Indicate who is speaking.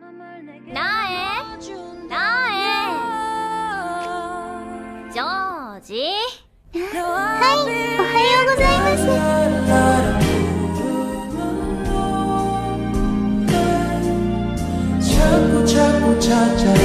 Speaker 1: 나에 나에 조지.
Speaker 2: はい、おはようございます。
Speaker 3: 자꾸 찾아